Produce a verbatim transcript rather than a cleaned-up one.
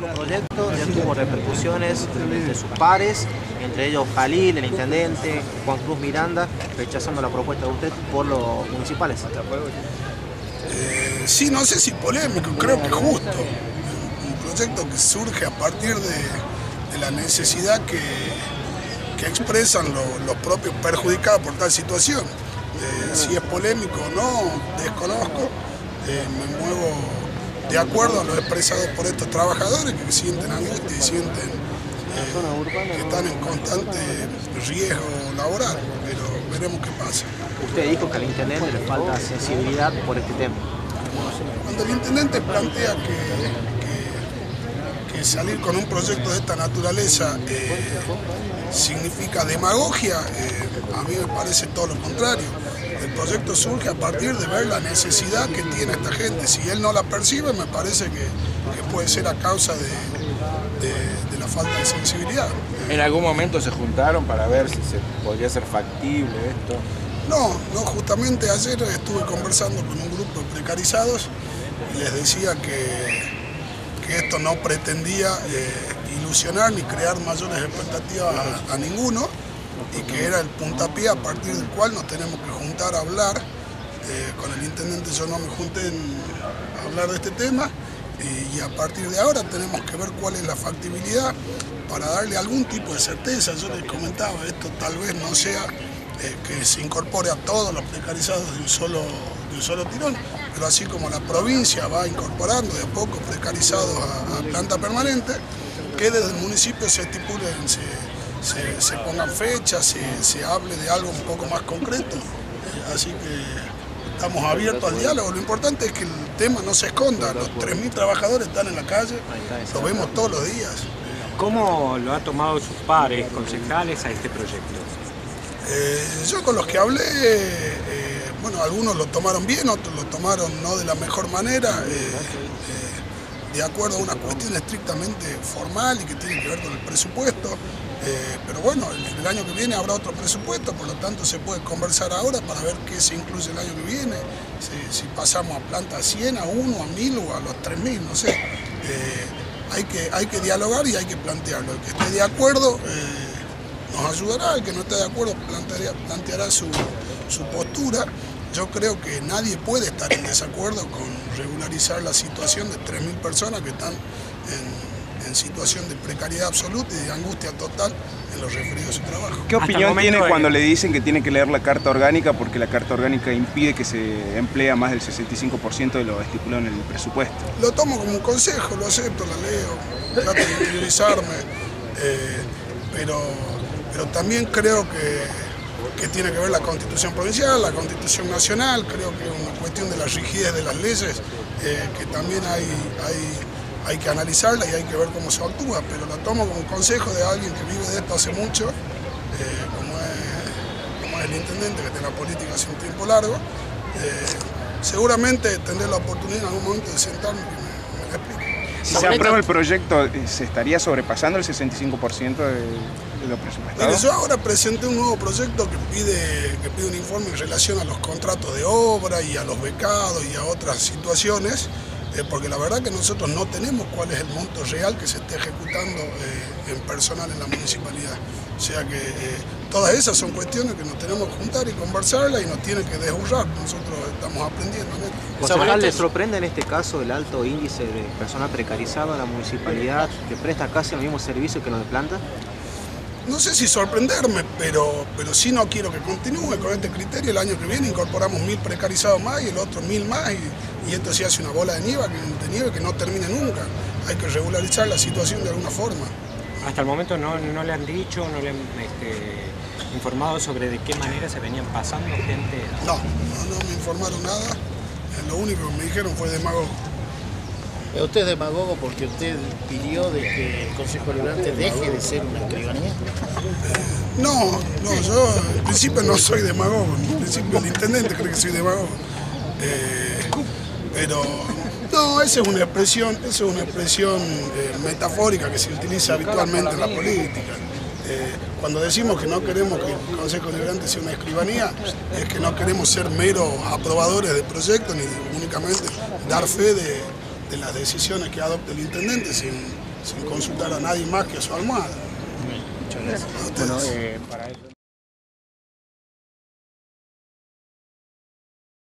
único proyecto, ya tuvo repercusiones entre sus pares, entre ellos Jalil, el intendente, Juan Cruz Miranda, rechazando la propuesta de usted por los municipales. Eh, sí, no sé si polémico, creo que justo. Un proyecto que surge a partir de, de la necesidad que, que expresan lo, los propios perjudicados por tal situación. Eh, si es polémico o no, desconozco. Eh, me muevo de acuerdo a lo expresado por estos trabajadores que sienten angustia y sienten eh, que están en constante riesgo laboral, pero veremos qué pasa. Usted dijo que al intendente le falta sensibilidad por este tema. Cuando el intendente plantea que, que, que salir con un proyecto de esta naturaleza eh, significa demagogia, eh, a mí me parece todo lo contrario. El proyecto surge a partir de ver la necesidad que tiene esta gente. Si él no la percibe, me parece que, que puede ser a causa de, de, de la falta de sensibilidad. ¿En algún momento se juntaron para ver si se podría ser factible esto? No, no, justamente ayer estuve conversando con un grupo de precarizados y les decía que, que esto no pretendía eh, ilusionar ni crear mayores expectativas a, a ninguno, y que era el puntapié a partir del cual nos tenemos que juntar a hablar. Eh, con el intendente yo no me junté en, a hablar de este tema y, y a partir de ahora tenemos que ver cuál es la factibilidad para darle algún tipo de certeza. Yo les comentaba, esto tal vez no sea eh, que se incorpore a todos los precarizados de un solo, de un solo tirón, pero así como la provincia va incorporando de a poco precarizados a, a planta permanente, que desde el municipio se estipulen, se, Se, se pongan fechas, se, se hable de algo un poco más concreto. Así que estamos abiertos al diálogo. Lo importante es que el tema no se esconda. Los tres mil trabajadores están en la calle, lo vemos todos los días. ¿Cómo lo ha tomado sus pares, concejales, a este proyecto? Eh, yo con los que hablé, eh, bueno, algunos lo tomaron bien, otros lo tomaron no de la mejor manera. Eh, eh, de acuerdo a una cuestión estrictamente formal y que tiene que ver con el presupuesto. Eh, pero bueno, el, el año que viene habrá otro presupuesto, por lo tanto se puede conversar ahora para ver qué se incluye el año que viene, si, si pasamos a planta a cien, a uno, a mil o a los tres mil, no sé. Eh, hay, que, hay que dialogar y hay que plantearlo. El que esté de acuerdo eh, nos ayudará, el que no esté de acuerdo planteará, planteará su, su postura. Yo creo que nadie puede estar en desacuerdo con regularizar la situación de tres mil personas que están en... en situación de precariedad absoluta y de angustia total en lo referido a su trabajo. ¿Qué opinión tiene cuando le dicen que tiene que leer la Carta Orgánica porque la Carta Orgánica impide que se emplea más del sesenta y cinco por ciento de lo estipulado en el presupuesto? Lo tomo como un consejo, lo acepto, la leo, trato de interiorizarme, eh, pero, pero también creo que, que tiene que ver la Constitución provincial, la Constitución nacional, creo que es una cuestión de la rigidez de las leyes, eh, que también hay... hay Hay que analizarla y hay que ver cómo se actúa, pero la tomo como un consejo de alguien que vive de esto hace mucho, eh, como, es, como es el intendente, que tiene la política hace un tiempo largo. Eh, seguramente tendré la oportunidad en algún momento de sentarme y que me, me la explique. Si se aprueba el proyecto, ¿se estaría sobrepasando el sesenta y cinco por ciento de, de lo presupuestado? Mire, yo ahora presenté un nuevo proyecto que pide, que pide un informe en relación a los contratos de obra y a los becados y a otras situaciones. Eh, porque la verdad que nosotros no tenemos cuál es el monto real que se esté ejecutando eh, en personal en la municipalidad. O sea que eh, todas esas son cuestiones que nos tenemos que juntar y conversarlas y nos tienen que desburrar. Nosotros estamos aprendiendo, ¿no? Concejal, ¿le sorprende en este caso el alto índice de personal precarizado en la municipalidad que presta casi el mismo servicio que los de planta? No sé si sorprenderme, pero, pero sí no quiero que continúe con este criterio. El año que viene incorporamos mil precarizados más y el otro mil más y, y esto se hace una bola de nieve, de nieve que no termine nunca. Hay que regularizar la situación de alguna forma. Hasta el momento no, no le han dicho, no le han este, informado sobre de qué manera se venían pasando gente. No, no, no me informaron nada. Lo único que me dijeron fue demagogo. ¿Usted es demagogo porque usted pidió de que el Consejo Deliberante deje de ser una escribanía? No, no, yo en principio no soy demagogo, en principio el intendente cree que soy demagogo. Eh, pero no, esa es una expresión, esa es una expresión eh, metafórica que se utiliza habitualmente en la política. Eh, cuando decimos que no queremos que el Consejo Deliberante sea una escribanía, es que no queremos ser meros aprobadores de proyectos ni únicamente dar fe de de las decisiones que adopte el intendente sin, sin consultar a nadie más que a su almohada. Muchas gracias. A ustedes. Bueno, eh, para eso...